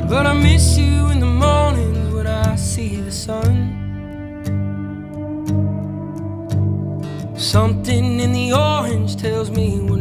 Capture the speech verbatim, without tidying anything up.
But I miss you in the mornings when I see the sun. Something in the orange tells me we're